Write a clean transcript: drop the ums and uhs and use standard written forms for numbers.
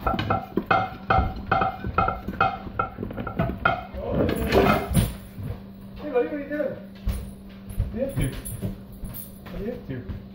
Hey buddy, what are you doing? What are you up to? What are you up to?